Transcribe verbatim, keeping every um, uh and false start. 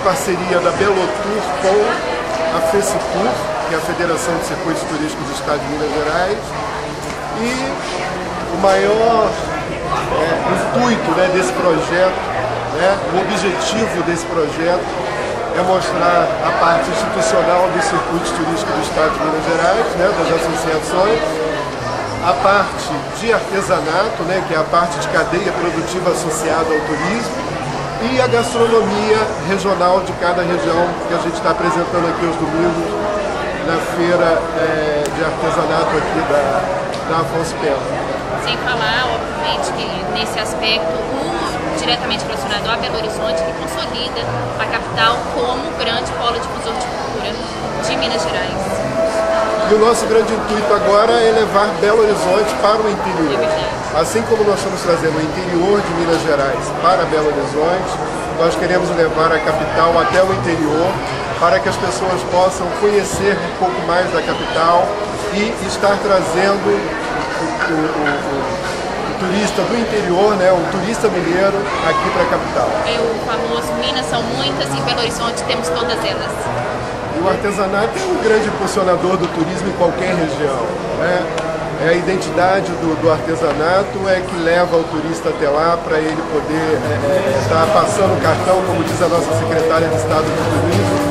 parceria da Belotur com a FECITUR, que é a Federação de Circuitos Turísticos do Estado de Minas Gerais. E o maior é, intuito, né, desse projeto, né, o objetivo desse projeto é mostrar a parte institucional dos circuitos turísticos do Estado de Minas Gerais, né, das associações, a parte de artesanato, né, que é a parte de cadeia produtiva associada ao turismo, e a gastronomia regional de cada região que a gente está apresentando aqui aos domingos na feira é, de artesanato aqui da, da Afonso Pena. Sem falar, obviamente, que nesse aspecto, o diretamente relacionado a Belo Horizonte, que consolida a capital como grande polo difusor de cultura de Minas Gerais. E o nosso grande intuito agora é levar Belo Horizonte para o interior. É assim como nós estamos trazendo o interior de Minas Gerais para Belo Horizonte, nós queremos levar a capital até o interior para que as pessoas possam conhecer um pouco mais da capital e estar trazendo o, o, o, o, o turista do interior, né, o turista mineiro aqui para a capital. É o famoso Minas são muitas e em Belo Horizonte temos todas elas. E o artesanato é um grande impulsionador do turismo em qualquer região, né? É a identidade do, do artesanato é que leva o turista até lá para ele poder estar é, é, tá passando o cartão, como diz a nossa secretária de Estado do Turismo,